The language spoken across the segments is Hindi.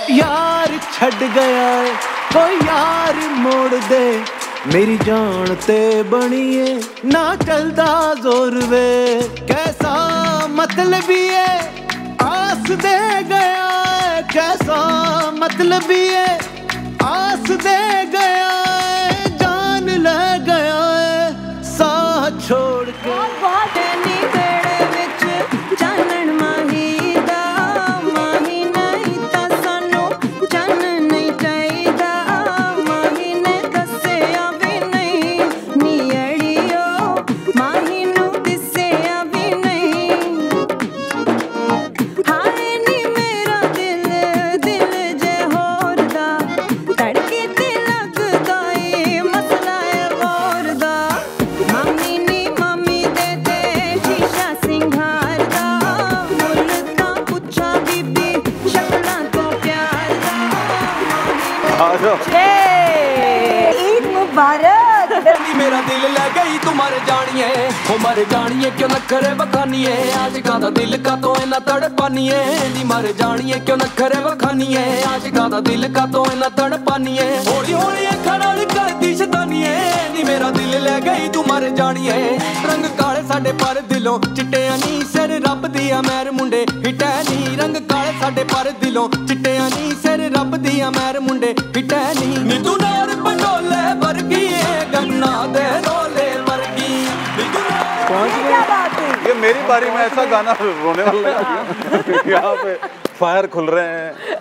यार छड़ गया है कोई यार मोड़ दे, मेरी जान ते बनिए ना चलदा जोर वे। कैसा मतलबी है आस दे गया है, कैसा मतलबी है आस दे गया है, जान ले गया है साह छोड़ के। ईद मुबारक। मेरा दिल ले गई तू मर जानिए, वो मर जानिए क्यों नखरे बखानिए, आज का दिल का तो इना तड़पानिए, नी मर जानिए क्यों नखरे बखानिए, आज का दिल का तो इना तड़पानिए, हौली हौली अखां नाल करदी शैतानिए, नी मेरा दिल ले गई तू मर जानिए। रंग काले साडे पर दिलों चिट्टियां नी, सिर रब दिया मैर मुंडे हिटै नी, रंग काले साडे पर दिलों चिट्टियां नी, सिर रब दिया मैर मुंडे हिटै नी, नी तू नार पंडोले वर्गी गन्ना दे रोले वर्गी। ये मेरी बारी में ऐसा गाना रोने वाला है। यहाँ पे फायर खुल रहे हैं।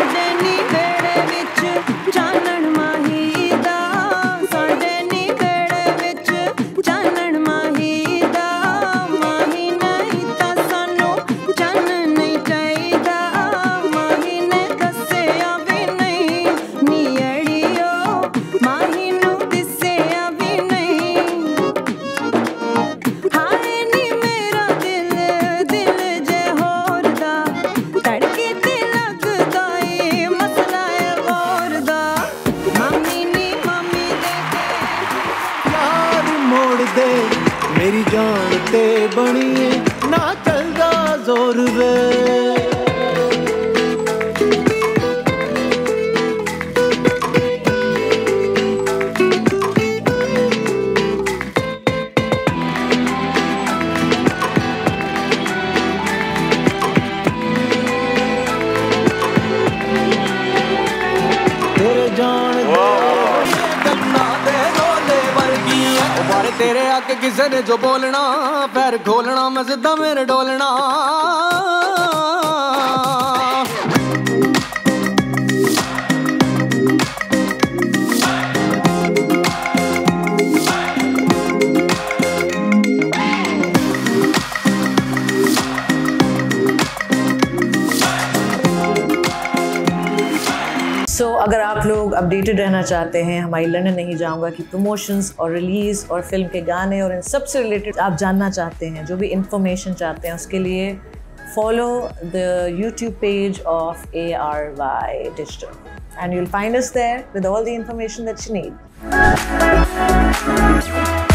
मेरी जान ते बनिए ना चलदा जोर वे। तेरे जान तेरे आके किसे ने जो बोलना, पैर खोलना मैं सिद्धा मेरे डोलना। अगर आप लोग अपडेटेड रहना चाहते हैं हमारी लंदन नहीं जाऊंगा कि प्रमोशंस और रिलीज़ और फिल्म के गाने और इन सब से रिलेटेड आप जानना चाहते हैं, जो भी इंफॉर्मेशन चाहते हैं, उसके लिए follow the YouTube page of ARY Digital and you'll find us there with all the information that you need.